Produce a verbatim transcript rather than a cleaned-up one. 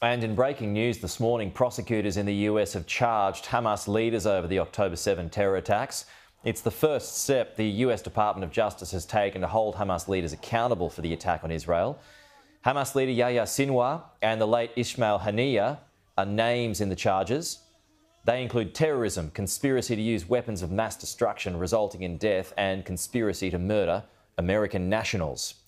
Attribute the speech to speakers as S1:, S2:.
S1: And in breaking news this morning, prosecutors in the U S have charged Hamas leaders over the October seventh terror attacks. It's the first step the U S Department of Justice has taken to hold Hamas leaders accountable for the attack on Israel. Hamas leader Yahya Sinwar and the late Ismail Haniyeh are names in the charges. They include terrorism, conspiracy to use weapons of mass destruction resulting in death, and conspiracy to murder American nationals.